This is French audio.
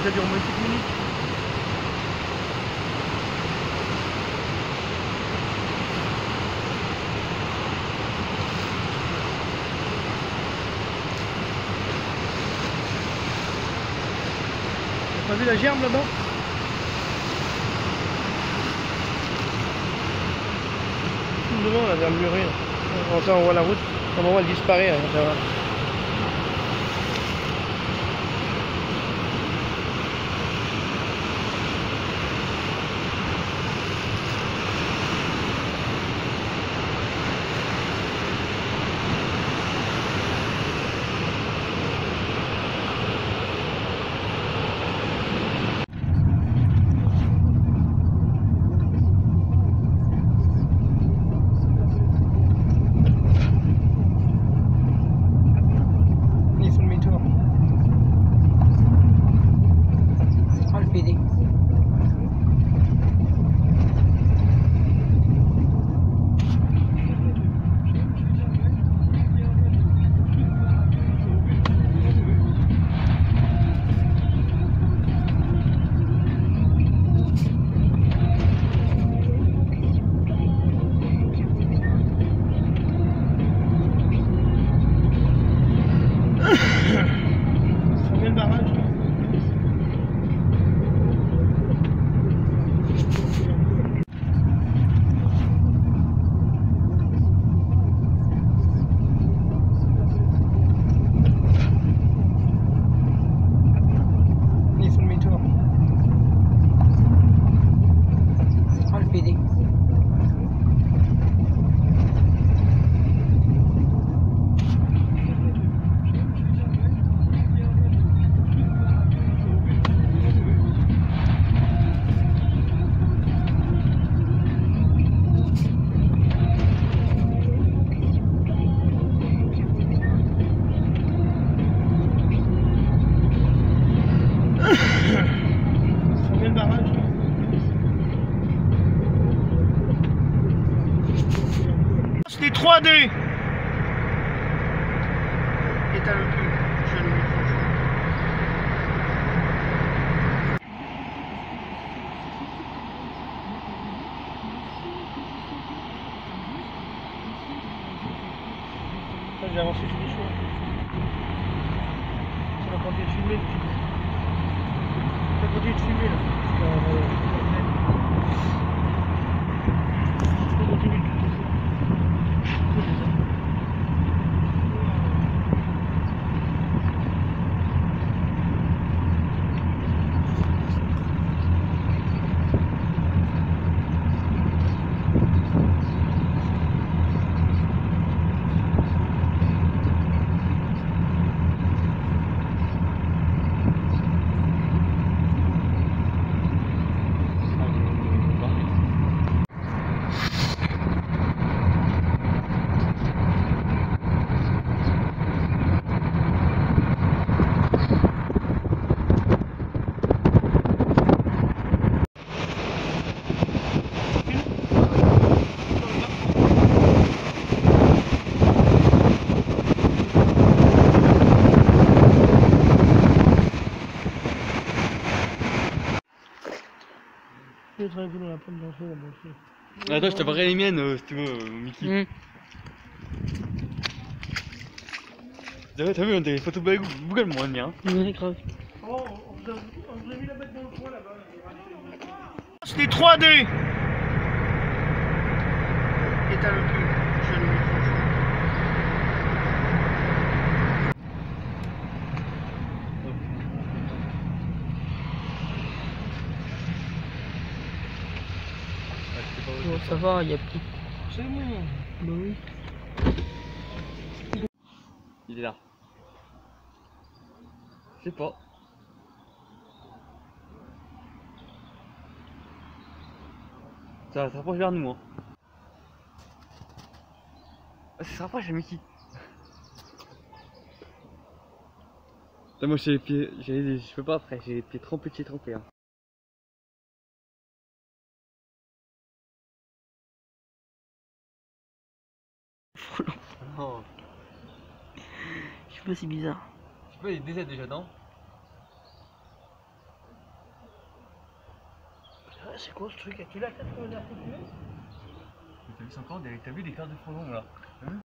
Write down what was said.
Ça dure moins de 7 minutes. T'as pas vu la gerbe là-bas? Tout devant là, vers le muret. Là. On voit la route. À un moment elle disparaît. Hein, ça va. C'était 3D. Éteins le plus. Je le micro. J'ai avancé sur les choix. Ça va continuer de filmer. Ça va continuer de filmer là. Ça continue de je vais travailler dans la pomme d'enfant là-bas aussi. Attends, je t'apparerai les miennes si tu veux, Mickey. T'as vu, on a des photos Google, moi, le mien. Ouais, grave. Oh, on vous a mis la bête dans le coin là-bas. C'était 3D. Éteins le plus. Je le micro. Bon, ça va, il y a plus. C'est bon. Bah oui. Il est là. Je sais pas. Ça se rapproche vers nous, hein. Ah, ça se rapproche à Mickey. Là, moi j'ai les pieds, je peux pas après, j'ai les pieds trempés. Hein. Oh. Je sais pas, c'est bizarre. Je sais pas, il y a des aides déjà, non? c'est quoi ce truc? As-tu la tête qu'on a foutu? T'as vu, c'est encore t'as vu des cartes de frelons là?